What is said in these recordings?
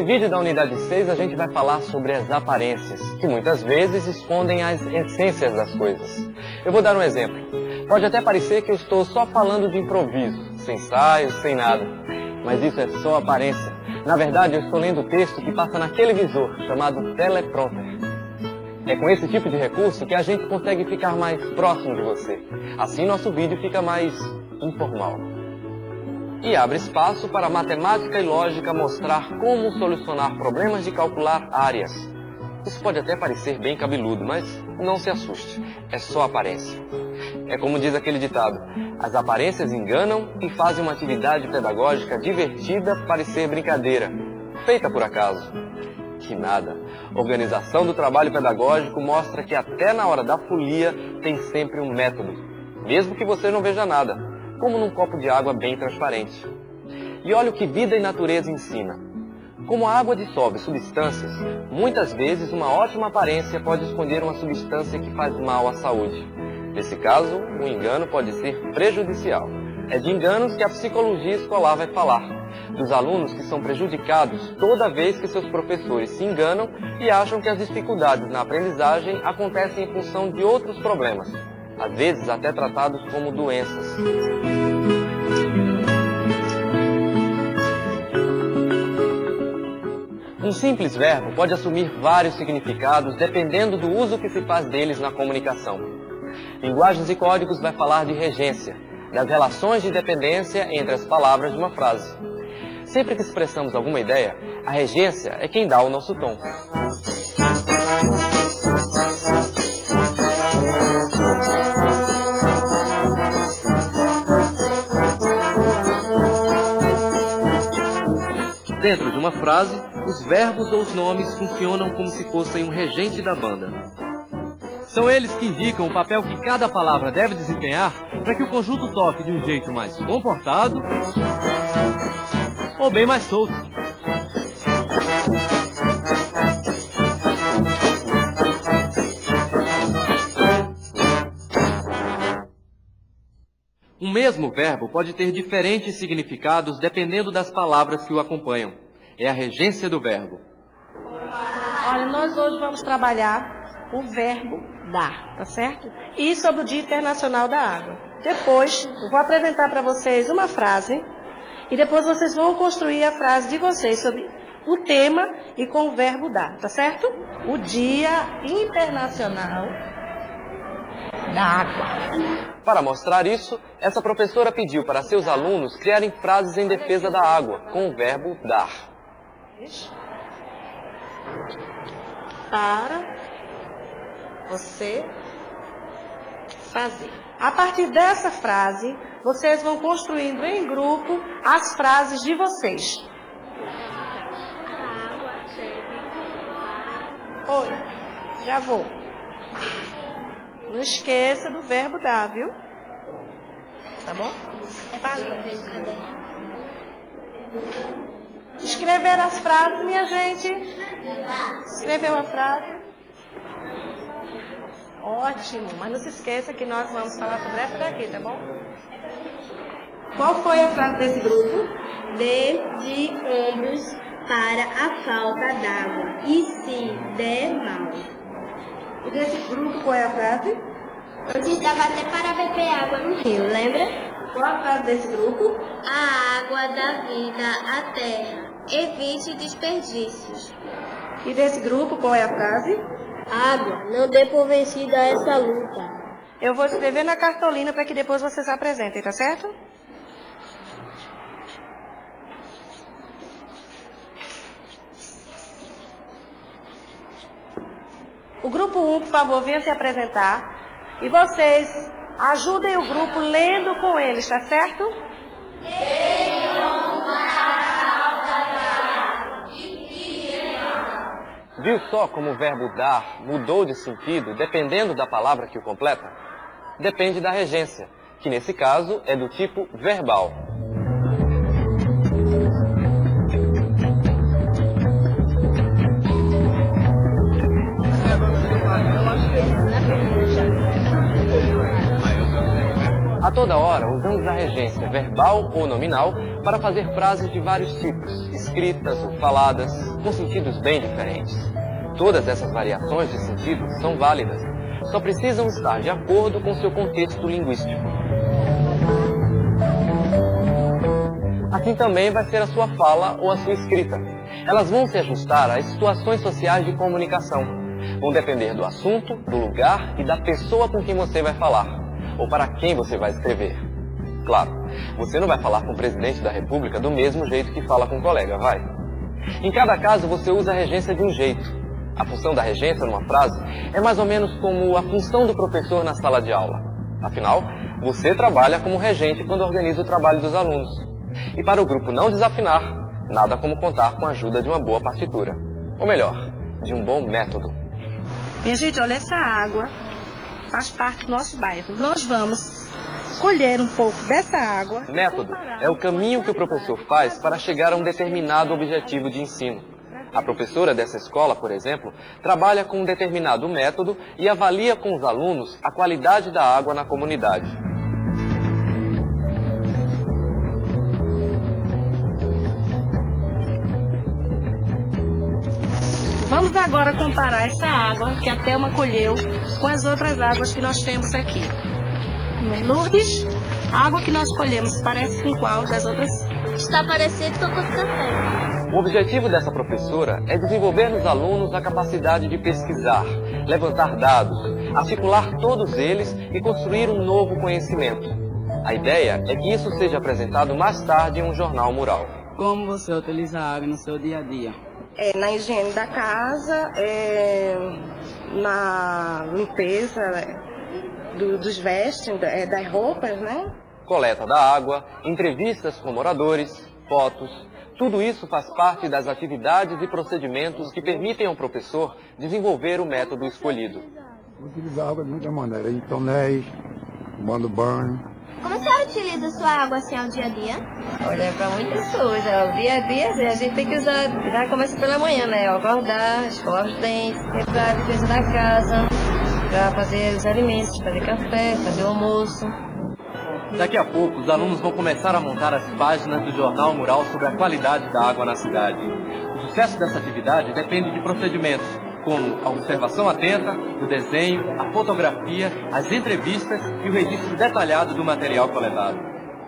vídeo da unidade 6 a gente vai falar sobre as aparências, que muitas vezes escondem as essências das coisas. Eu vou dar um exemplo. Pode até parecer que eu estou só falando de improviso, sem ensaio, sem nada. Mas isso é só aparência. Na verdade, eu estou lendo o texto que passa naquele visor, chamado teleprompter. É com esse tipo de recurso que a gente consegue ficar mais próximo de você. Assim, nosso vídeo fica mais informal. E abre espaço para matemática e lógica mostrar como solucionar problemas de calcular áreas. Isso pode até parecer bem cabeludo, mas não se assuste. É só aparência. É como diz aquele ditado: as aparências enganam e fazem uma atividade pedagógica divertida parecer brincadeira, feita por acaso. Que nada. Organização do trabalho pedagógico mostra que até na hora da folia tem sempre um método, mesmo que você não veja nada, como num copo de água bem transparente. E olha o que vida e natureza ensina. Como a água dissolve substâncias, muitas vezes uma ótima aparência pode esconder uma substância que faz mal à saúde. Nesse caso, o engano pode ser prejudicial. É de enganos que a psicologia escolar vai falar. Dos alunos que são prejudicados toda vez que seus professores se enganam e acham que as dificuldades na aprendizagem acontecem em função de outros problemas, às vezes até tratados como doenças. Um simples verbo pode assumir vários significados dependendo do uso que se faz deles na comunicação. Linguagens e Códigos vai falar de regência, das relações de dependência entre as palavras de uma frase. Sempre que expressamos alguma ideia, a regência é quem dá o nosso tom. Dentro de uma frase, os verbos ou os nomes funcionam como se fossem um regente da banda. São eles que indicam o papel que cada palavra deve desempenhar para que o conjunto toque de um jeito mais comportado ou bem mais solto. Um mesmo verbo pode ter diferentes significados dependendo das palavras que o acompanham. É a regência do verbo. Olha, nós hoje vamos trabalhar o verbo dar, tá certo? E sobre o Dia Internacional da Água. Depois, eu vou apresentar para vocês uma frase e depois vocês vão construir a frase de vocês sobre o tema e com o verbo dar, tá certo? O Dia Internacional da Água. Para mostrar isso, essa professora pediu para seus alunos criarem frases em defesa da água, com o verbo dar. Para você fazer. A partir dessa frase, vocês vão construindo em grupo as frases de vocês. Oi, já vou. Não esqueça do verbo dar, viu? Tá bom? Escrever as frases, minha gente. Escreveu a frase? Ótimo, mas não se esqueça que nós vamos falar sobre essa daqui, tá bom? Qual foi a frase desse grupo? Dê de ombros para a falta d'água, e se der mal. E desse grupo, qual é a frase? Antes dava até para beber água no rio, lembra? Qual a frase desse grupo? A água dá vida à terra, evite desperdícios. E desse grupo, qual é a frase? Água, não dê por vencida essa luta. Eu vou escrever na cartolina para que depois vocês apresentem, tá certo? O grupo 1, por favor, venha se apresentar. E vocês ajudem o grupo lendo com eles, tá certo? Viu só como o verbo dar mudou de sentido dependendo da palavra que o completa? Depende da regência, que nesse caso é do tipo verbal. A toda hora, usamos a regência verbal ou nominal para fazer frases de vários tipos, escritas ou faladas, com sentidos bem diferentes. Todas essas variações de sentido são válidas, só precisam estar de acordo com seu contexto linguístico. Assim também vai ser a sua fala ou a sua escrita. Elas vão se ajustar às situações sociais de comunicação. Vão depender do assunto, do lugar e da pessoa com quem você vai falar, ou para quem você vai escrever. Claro, você não vai falar com o presidente da República do mesmo jeito que fala com um colega, vai? Em cada caso, você usa a regência de um jeito. A função da regência numa frase é mais ou menos como a função do professor na sala de aula. Afinal, você trabalha como regente quando organiza o trabalho dos alunos. E para o grupo não desafinar, nada como contar com a ajuda de uma boa partitura. Ou melhor, de um bom método. Minha gente, olha, essa água faz parte do nosso bairro. Nós vamos colher um pouco dessa água. Método é o caminho que o professor faz para chegar a um determinado objetivo de ensino. A professora dessa escola, por exemplo, trabalha com um determinado método e avalia com os alunos a qualidade da água na comunidade. Vamos agora comparar essa água que a Thelma colheu com as outras águas que nós temos aqui. Lourdes, a água que nós colhemos parece com qual das outras? Está parecendo com o café. O objetivo dessa professora é desenvolver nos alunos a capacidade de pesquisar, levantar dados, articular todos eles e construir um novo conhecimento. A ideia é que isso seja apresentado mais tarde em um jornal mural. Como você utiliza a água no seu dia a dia? Na higiene da casa, na limpeza dos vestes, das roupas, né? Coleta da água, entrevistas com moradores, fotos, tudo isso faz parte das atividades e procedimentos que permitem ao professor desenvolver o método escolhido. Utilizar água de muita maneira, em tonéis, tomando banho. Como a senhora utiliza sua água assim ao dia a dia? Olha, para muitas coisas. O dia a dia, a gente tem que usar, já começa pela manhã, né? Acordar, escovar os dentes, para a limpeza da casa, para fazer os alimentos, fazer café, fazer o almoço. Daqui a pouco, os alunos vão começar a montar as páginas do Jornal Mural sobre a qualidade da água na cidade. O sucesso dessa atividade depende de procedimentos, como a observação atenta, o desenho, a fotografia, as entrevistas e o registro detalhado do material coletado.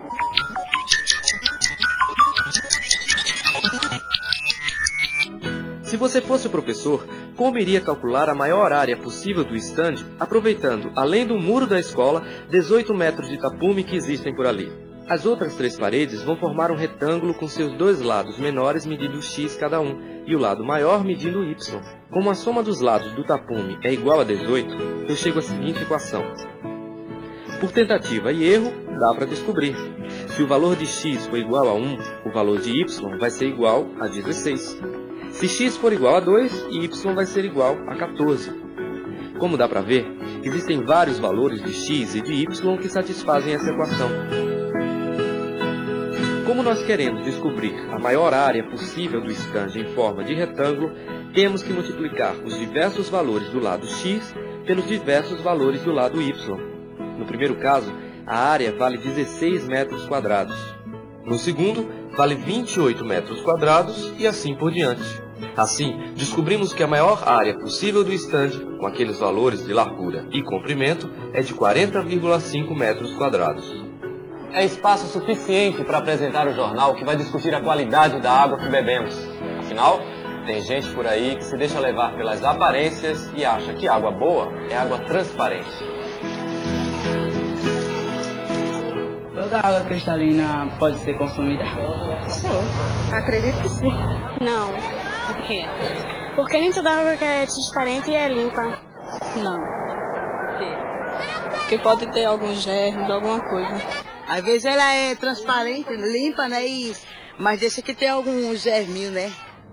Se você fosse o professor, como iria calcular a maior área possível do estande, aproveitando, além do muro da escola, 18 metros de tapume que existem por ali? As outras 3 paredes vão formar um retângulo com seus 2 lados menores medindo x cada um, e o lado maior medindo y. Como a soma dos lados do tapume é igual a 18, eu chego à seguinte equação. Por tentativa e erro, dá para descobrir. Se o valor de x for igual a 1, o valor de y vai ser igual a 16. Se x for igual a 2, y vai ser igual a 14. Como dá para ver, existem vários valores de x e de y que satisfazem essa equação. Como nós queremos descobrir a maior área possível do estande em forma de retângulo, temos que multiplicar os diversos valores do lado x pelos diversos valores do lado y. No primeiro caso, a área vale 16 metros quadrados. No segundo, vale 28 metros quadrados e assim por diante. Assim, descobrimos que a maior área possível do estande, com aqueles valores de largura e comprimento, é de 40,5 metros quadrados. É espaço suficiente para apresentar o jornal que vai discutir a qualidade da água que bebemos. Afinal, tem gente por aí que se deixa levar pelas aparências e acha que água boa é água transparente. Toda água cristalina pode ser consumida? Sim, acredito que sim. Não. Por quê? Porque nem toda água que é transparente e é limpa. Não. Por quê? Porque pode ter alguns germes, alguma coisa. Às vezes ela é transparente, limpa, né? Mas deixa que tem algum germinho, né?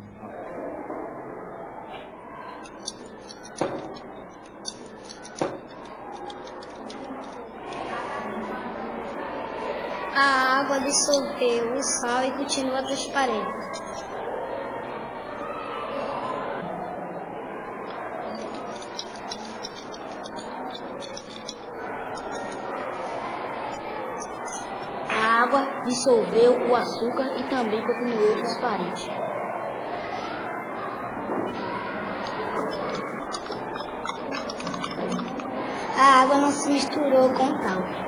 A água dissolveu o sal e continua transparente. dissolveu o açúcar e também continuou transparente. A água não se misturou com o tal.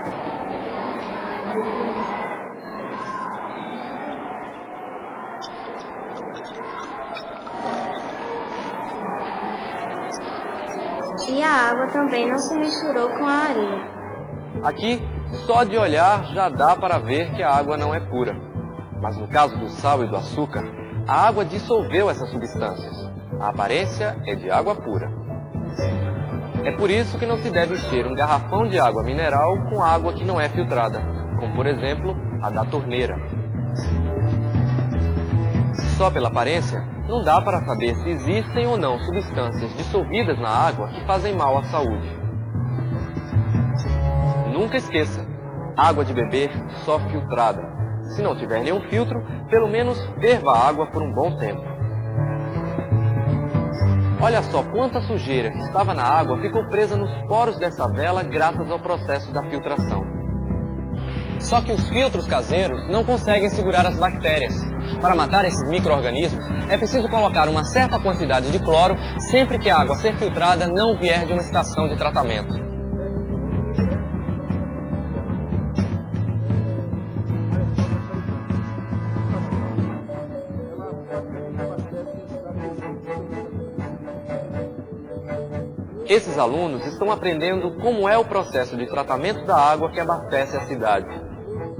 E a água também não se misturou com a areia. Aqui, só de olhar já dá para ver que a água não é pura. Mas no caso do sal e do açúcar, a água dissolveu essas substâncias. A aparência é de água pura. É por isso que não se deve encher um garrafão de água mineral com água que não é filtrada, como por exemplo a da torneira. Só pela aparência, não dá para saber se existem ou não substâncias dissolvidas na água que fazem mal à saúde. Nunca esqueça, água de beber só filtrada. Se não tiver nenhum filtro, pelo menos ferva a água por um bom tempo. Olha só quanta sujeira que estava na água ficou presa nos poros dessa vela graças ao processo da filtração. Só que os filtros caseiros não conseguem segurar as bactérias. Para matar esses micro-organismos, é preciso colocar uma certa quantidade de cloro sempre que a água a ser filtrada não vier de uma estação de tratamento. Esses alunos estão aprendendo como é o processo de tratamento da água que abastece a cidade.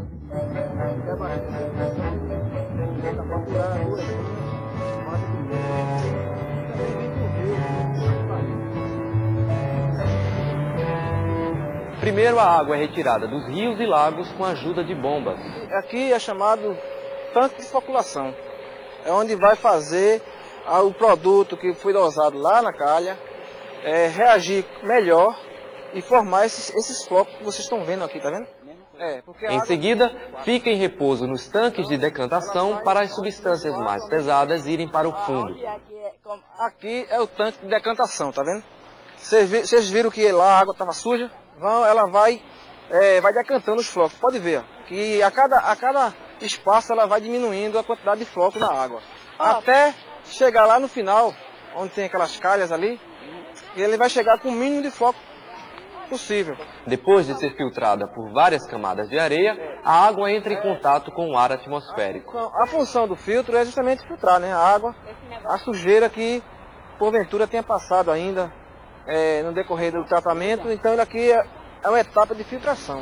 Primeiro, a água é retirada dos rios e lagos com a ajuda de bombas. Aqui é chamado tanque de floculação. É onde vai fazer o produto que foi dosado lá na calha reagir melhor e formar esses flocos que vocês estão vendo aqui, tá vendo? Em seguida, fica em repouso nos tanques de decantação para as substâncias mais pesadas irem para o fundo. Aqui é o tanque de decantação, tá vendo? Vocês viram que lá a água estava suja? Ela vai decantando os flocos. Pode ver que a cada espaço ela vai diminuindo a quantidade de flocos na água. Até chegar lá no final, onde tem aquelas calhas ali, e ele vai chegar com o mínimo de floco possível. Depois de ser filtrada por várias camadas de areia, a água entra em contato com o ar atmosférico. A função do filtro é justamente filtrar, né, a água, a sujeira que porventura tenha passado ainda no decorrer do tratamento. Então ele aqui é uma etapa de filtração.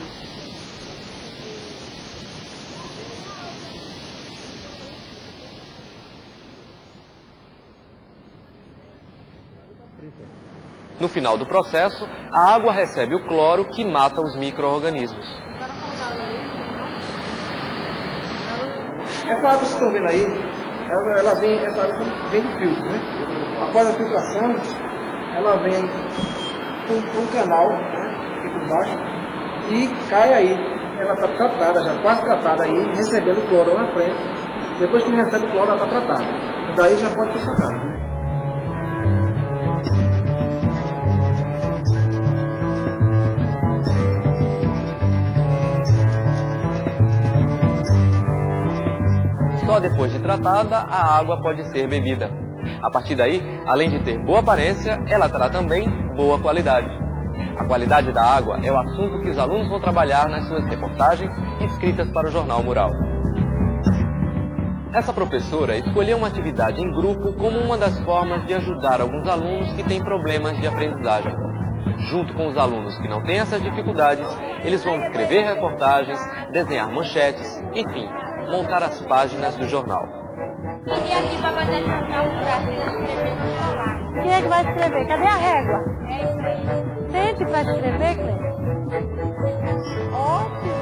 No final do processo, a água recebe o cloro que mata os micro-organismos. Essa água que vocês estão vendo aí, essa água vem do filtro, né? Após a filtração, ela vem por um canal, né, aqui por baixo, e cai aí. Ela está tratada, já quase tratada aí, recebendo cloro na frente. Depois que recebe cloro, ela está tratada. E daí já pode ser sacada, né? Só depois de tratada, a água pode ser bebida. A partir daí, além de ter boa aparência, ela terá também boa qualidade. A qualidade da água é o assunto que os alunos vão trabalhar nas suas reportagens escritas para o Jornal Mural. Essa professora escolheu uma atividade em grupo como uma das formas de ajudar alguns alunos que têm problemas de aprendizagem. Junto com os alunos que não têm essas dificuldades, eles vão escrever reportagens, desenhar manchetes, enfim, montar as páginas do jornal. Quem é que vai escrever? Cadê a régua? Sente para escrever, Cleide. Ótimo.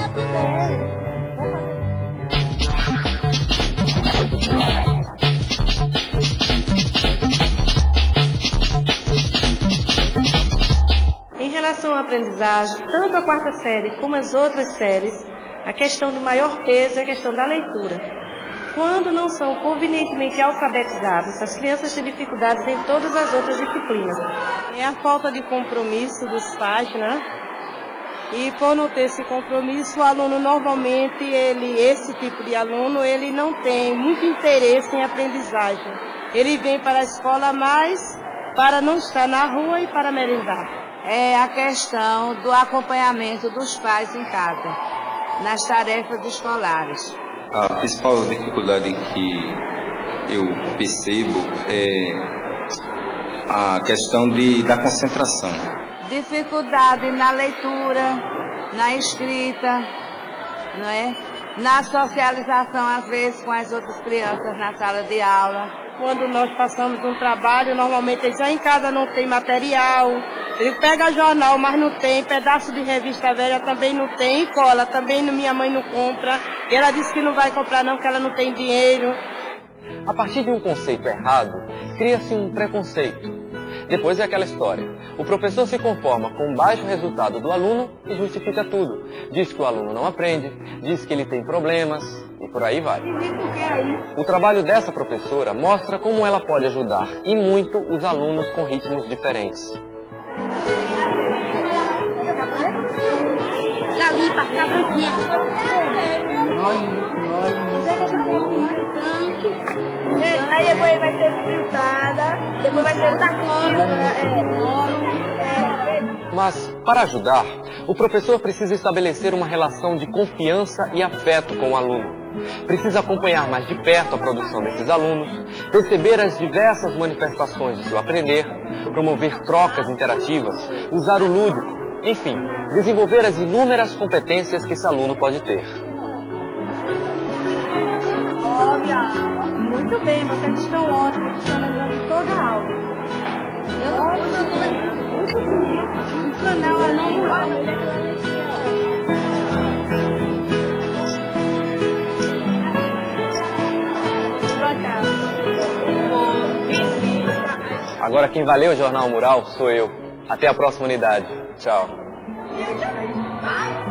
Em relação à aprendizagem, tanto a quarta série como as outras séries, a questão do maior peso é a questão da leitura. Quando não são convenientemente alfabetizados, as crianças têm dificuldades em todas as outras disciplinas. É a falta de compromisso dos pais, né? E por não ter esse compromisso, o aluno normalmente, esse tipo de aluno, ele não tem muito interesse em aprendizagem. Ele vem para a escola mais para não estar na rua e para merendar. É a questão do acompanhamento dos pais em casa, nas tarefas escolares. A principal dificuldade que eu percebo é a questão da concentração. Dificuldade na leitura, na escrita, não é? Na socialização, às vezes, com as outras crianças na sala de aula. Quando nós passamos um trabalho, normalmente ele já em casa não tem material, ele pega jornal, mas não tem, pedaço de revista velha também não tem, e cola também minha mãe não compra, e ela disse que não vai comprar não, que ela não tem dinheiro. A partir de um conceito errado, cria-se um preconceito. Depois é aquela história. O professor se conforma com o baixo resultado do aluno e justifica tudo. Diz que o aluno não aprende, diz que ele tem problemas e por aí vai. O trabalho dessa professora mostra como ela pode ajudar e muito os alunos com ritmos diferentes. Aí depois vai ser fritada, depois vai ser saquinho. Mas, para ajudar, o professor precisa estabelecer uma relação de confiança e afeto com o aluno. Precisa acompanhar mais de perto a produção desses alunos, perceber as diversas manifestações de seu aprender, promover trocas interativas, usar o lúdico, enfim, desenvolver as inúmeras competências que esse aluno pode ter. Muito bem, vocês estão ótimos, estão lembrando toda a aula. Agora quem vai ler o Jornal Mural sou eu. Até a próxima unidade. Tchau.